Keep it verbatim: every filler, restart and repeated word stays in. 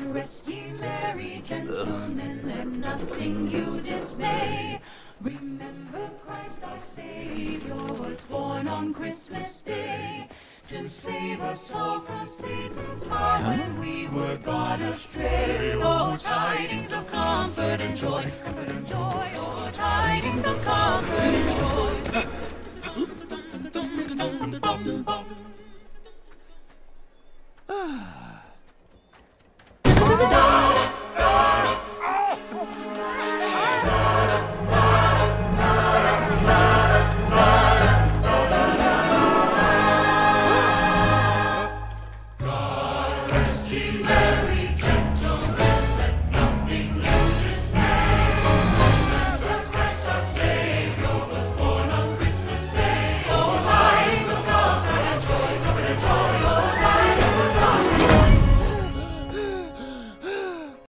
Rest ye merry gentlemen, let nothing you dismay. Remember Christ our Savior was born on Christmas Day, to save us all from Satan's power when we were gone astray. Oh, tidings of comfort and joy, comfort and joy, oh, tidings of comfort and joy. Ah.